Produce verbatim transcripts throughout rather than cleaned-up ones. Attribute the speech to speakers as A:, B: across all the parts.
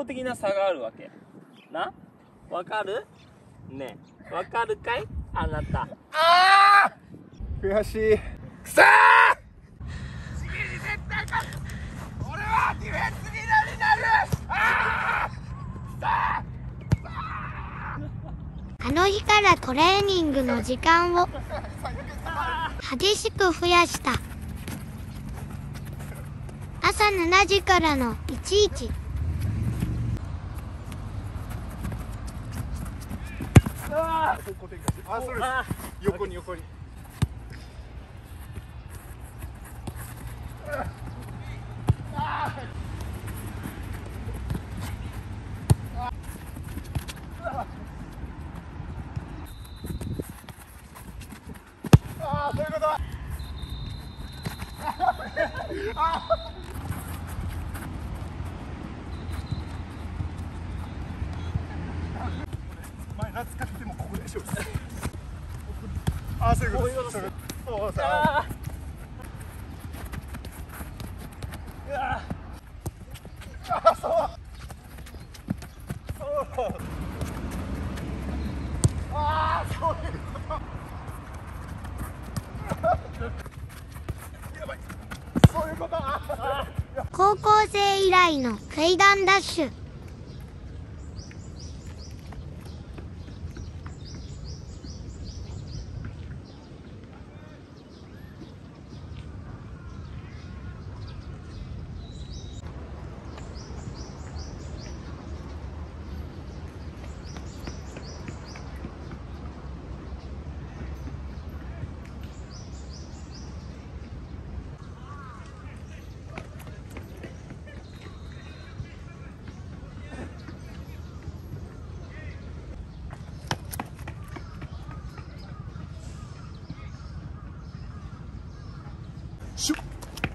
A: 倒的な差があるわけな。わかるね。わかるかいあなた。
B: あー悔しい。くそー次に絶対勝つ。俺はディフェンスリーダーになる。あーさあ
C: あの日からトレーニングの時間を激しく増やした。朝しちじからのいちいち。
B: ああ、それ横に横に。ああ、そういうこと。あ前夏かけてもここでしょ。ああ、そういうことです。そうさ。ああ、そう。そう。ああ、そういうこと。やばい。そういうこと。
C: 高校生以来の階段ダッシュ。
B: シュッ。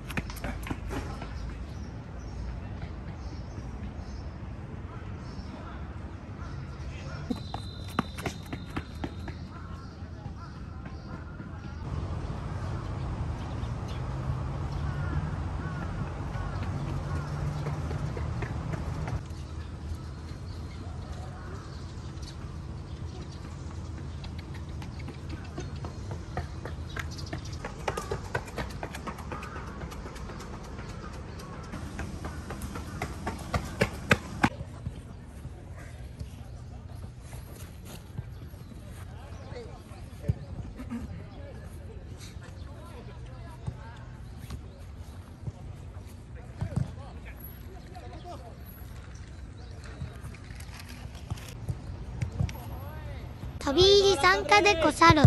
C: 飛び入り参加でこさる。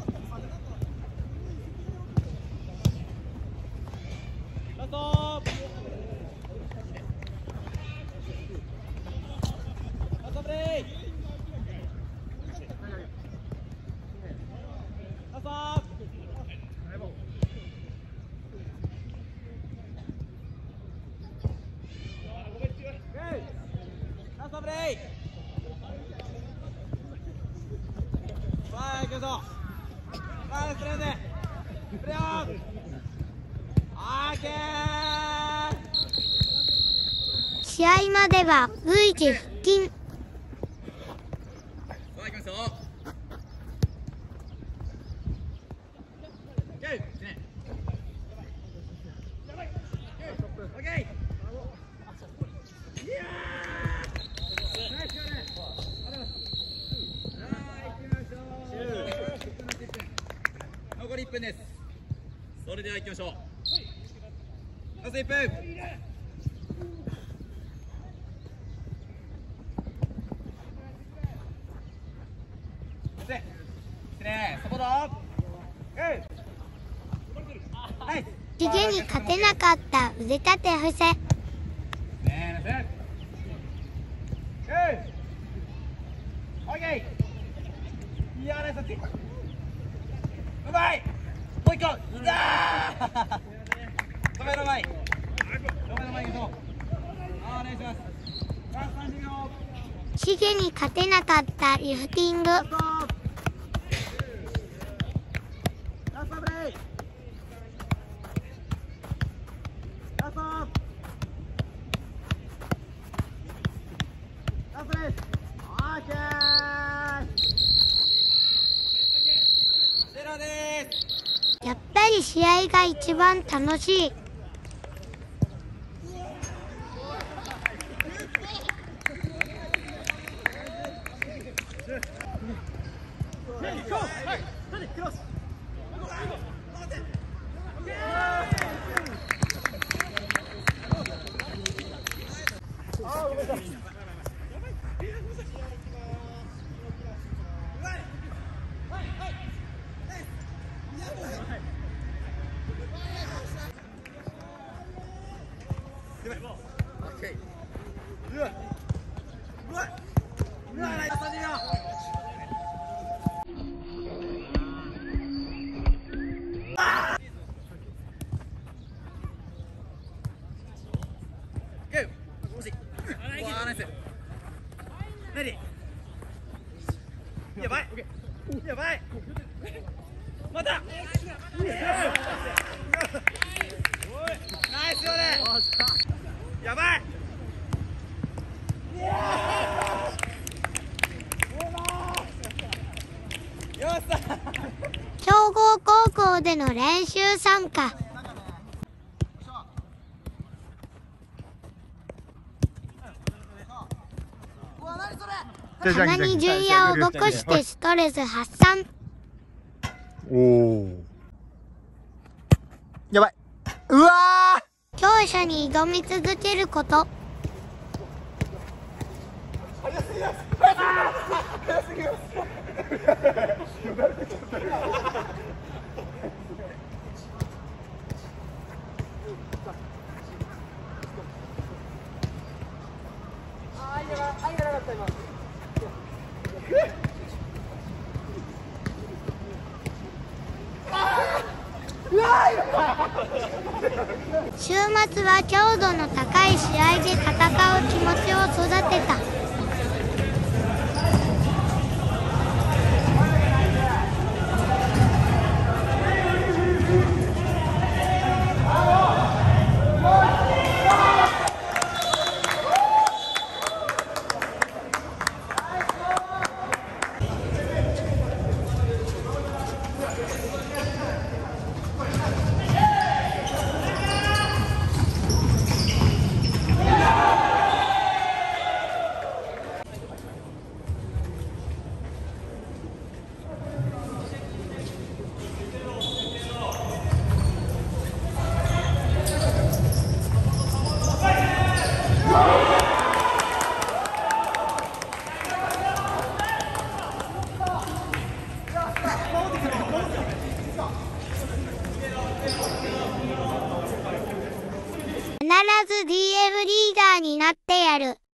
C: 試合までは随時腹筋。
D: 残りいっぷんです。それでは行きましょう。ラストいっぷん。
C: 次に勝てなかった腕立て伏せ。
D: うまい。もう一個。いやー。止める前。止める前にそう。あー、お願いします。ラストさんじゅうびょう。
C: シゲに勝てなかったリフティング。 やっぱり試合が一番楽しい。
D: やばいやばいまたナイスよねやばいよっしゃ
C: 強豪高校での練習参加。鼻に純也をぼこしてストレス発散。
B: おお。やばい。うわー。
C: 強者に挑み続けること。
B: 早すぎます。早すぎます。あー、いや、あいがなかった今。
C: 週末は強度の高い試合で戦う気持ちを育てた。必ず ディーエフ リーダーになってやる。